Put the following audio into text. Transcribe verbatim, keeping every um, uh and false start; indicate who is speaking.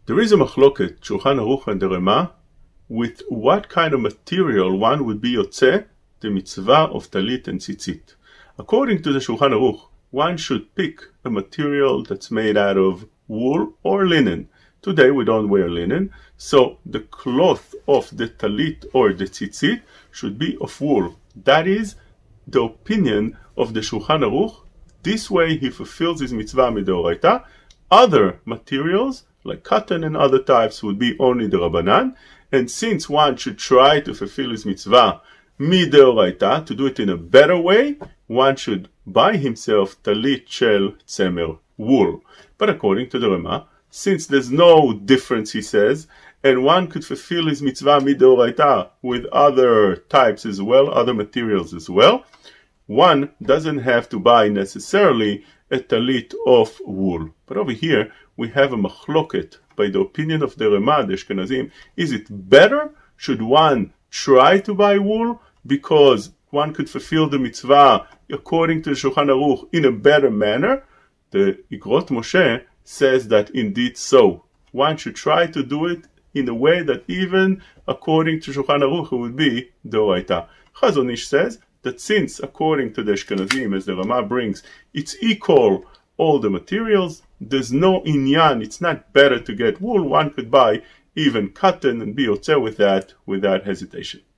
Speaker 1: There is a machloket, Shulchan Aruch and the Rema, with what kind of material one would be yotzeh the mitzvah of talit and tzitzit. According to the Shulchan Aruch, one should pick a material that's made out of wool or linen. Today we don't wear linen, so the cloth of the talit or the tzitzit should be of wool. That is the opinion of the Shulchan Aruch. This way he fulfills his mitzvah midoraita. Other materials, like cotton and other types, would be only the Rabbanan. And since one should try to fulfill his mitzvah midoraita, to do it in a better way, one should buy himself talit shel tzemer, wool. But according to the Rema, since there's no difference, he says, and one could fulfill his mitzvah midoraita with other types as well, other materials as well, one doesn't have to buy necessarily a talit of wool. But over here we have a machloket by the opinion of the Rema, the Ashkenazim. Is it better? Should one try to buy wool because one could fulfill the mitzvah according to the Shulchan Aruch in a better manner? The Igrot Moshe says that indeed so. One should try to do it in a way that even according to Shulchan Aruch it would be Doraita. Chazon Ish says that since according to the Ashkenazim, as the Rama brings, it's equal all the materials, there's no inyan, it's not better to get wool, one could buy even cotton and be yotzeh with that without hesitation.